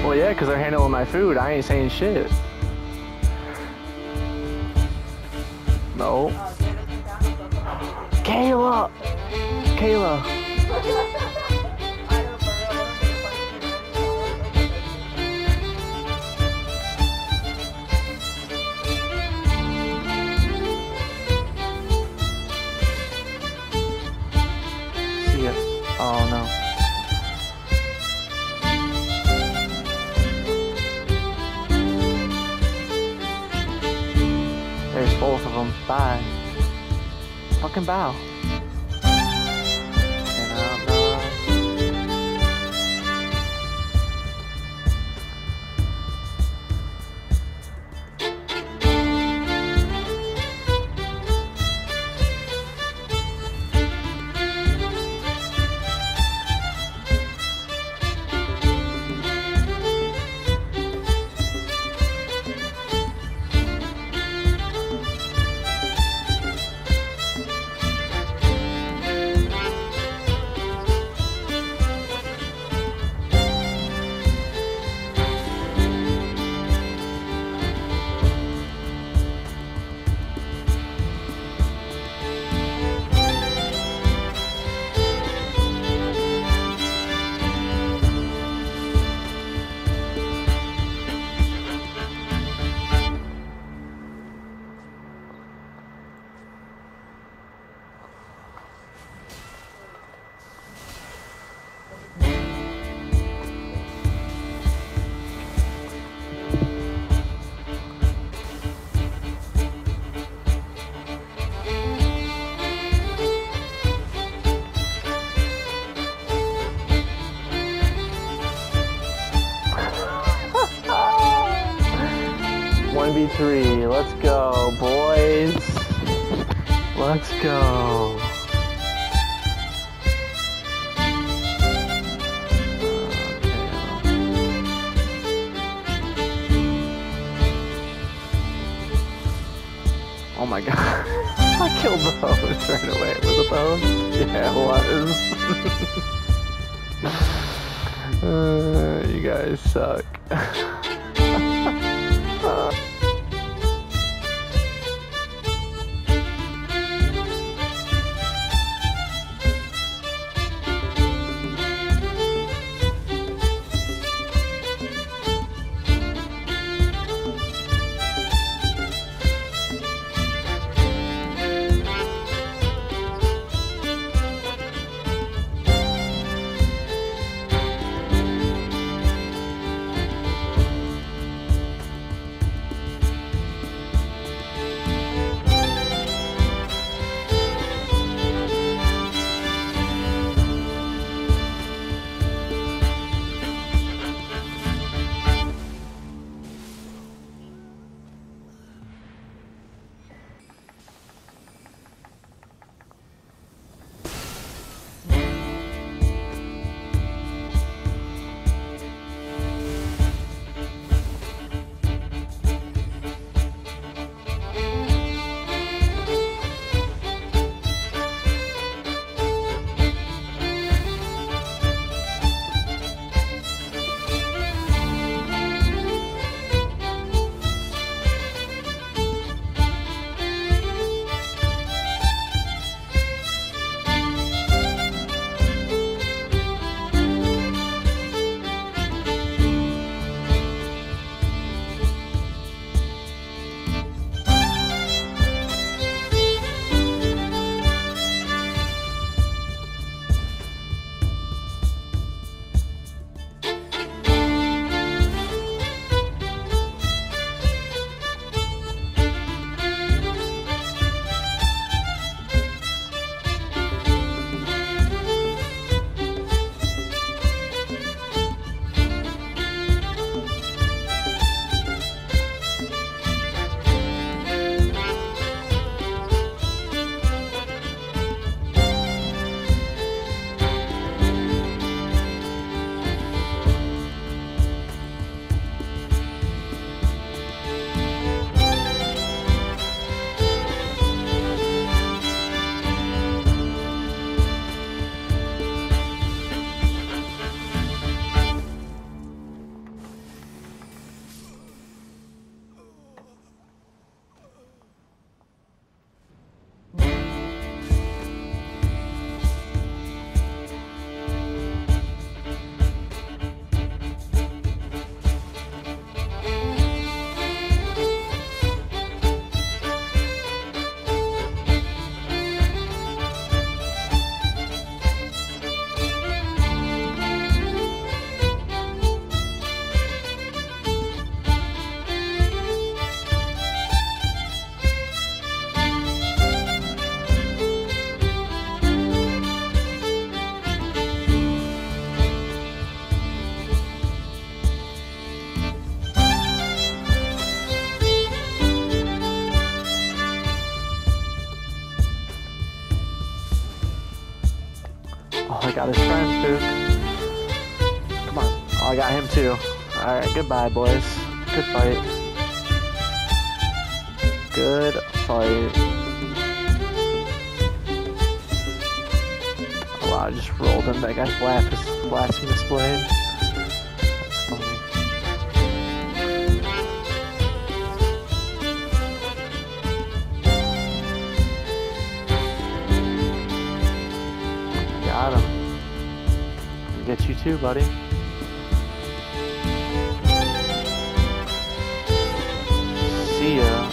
Well, yeah, because they're handling my food. I ain't saying shit. No. Kayla! Kayla! See ya. Oh no. There's both of them. Bye. Fucking bow. And out, no. B3, let's go, boys. Let's go. Oh my god. I killed the hose right away. Was it the hose? Yeah, it was. You guys suck. Got his friend, Spook. Come on. Oh, I got him too. Alright, goodbye, boys. Good fight. Good fight. Oh wow, I just rolled him. That guy's blasphemous blade. That's funny. Got him. I'll get you too, buddy. See ya.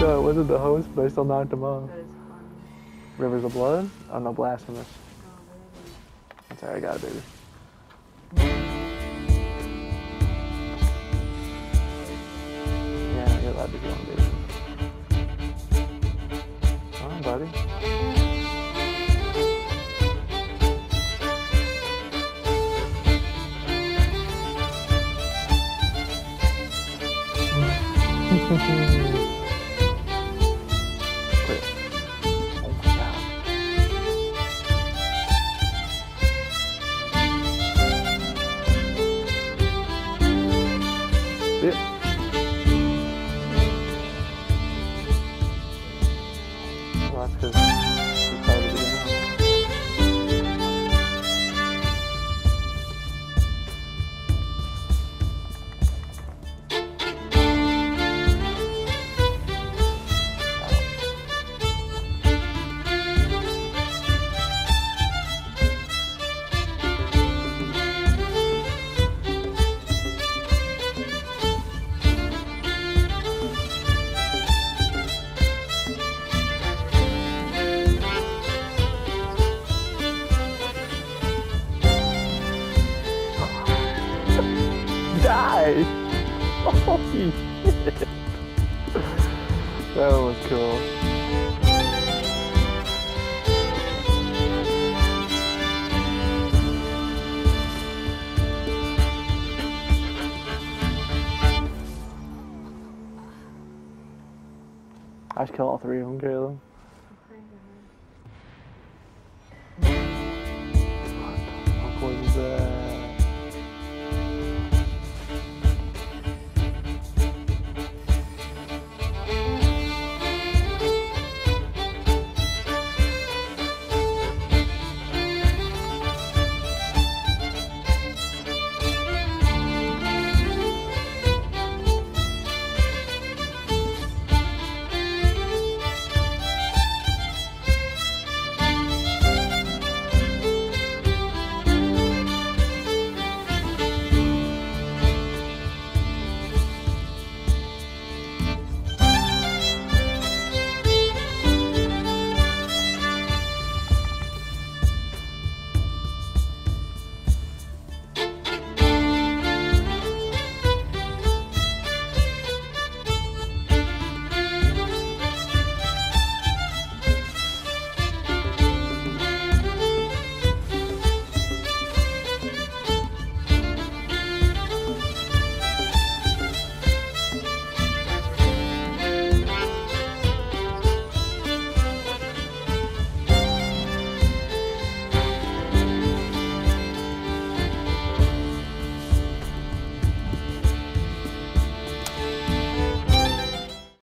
No, it wasn't the host, but I still knocked him off. That is funny. Rivers of Blood? Oh no, Blasphemous. Oh, baby. That's alright, I got it, baby. Yeah, you're allowed to do one, baby. Come on, buddy. Quit. Oh my god. Yep. Well, that's because it's hard to get out. Die! Holy shit! That was cool. I should kill all three of them, Caleb. What the fuck was that?